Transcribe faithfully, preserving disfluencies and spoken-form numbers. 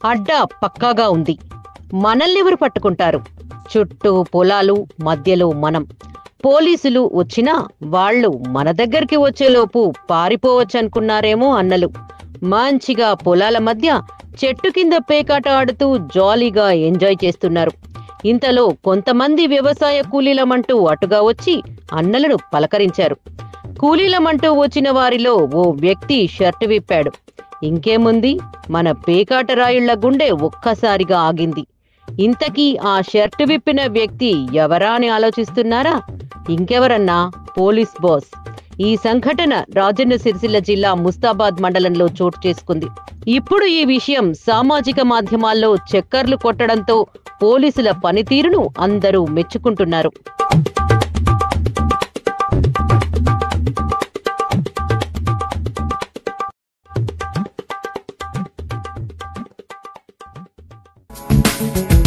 అడ్డా పక్కాగా ఉంది. మనల్నెవరు పట్టుకుంటారు? చుట్టూ పొలాలు, మధ్యలో మనం. పోలీసులు వచ్చినా వాళ్ళు మన దగ్గరికి వచ్చేలోపు పారిపోవచ్చనుకున్నారేమో అన్నలు. మంచిగా పొలాల మధ్య చెట్టు కింద పేకాట ఆడుతూ జాలీగా ఎంజాయ్ చేస్తున్నారు. ఇంతలో కొంతమంది వ్యవసాయ కూలీలమంటూ అటుగా వచ్చి అన్నలను పలకరించారు. కూలీలమంటూ వచ్చిన వారిలో ఓ వ్యక్తి షర్టు విప్పాడు. ఇంకేముంది, మన పేకాట రాయుళ్ల గుండె ఒక్కసారిగా ఆగింది. ఇంతకీ ఆ షర్టు విప్పిన వ్యక్తి ఎవరా అని ఆలోచిస్తున్నారా? ఇంకెవరన్నా, పోలీస్ బాస్. ఈ సంఘటన రాజన్న సిరిసిల్ల జిల్లా ముస్తాబాద్ మండలంలో చోటు చేసుకుంది. ఇప్పుడు ఈ విషయం సామాజిక మాధ్యమాల్లో చక్కర్లు కొట్టడంతో పోలీసుల పనితీరును అందరూ మెచ్చుకుంటున్నారు. Thank you.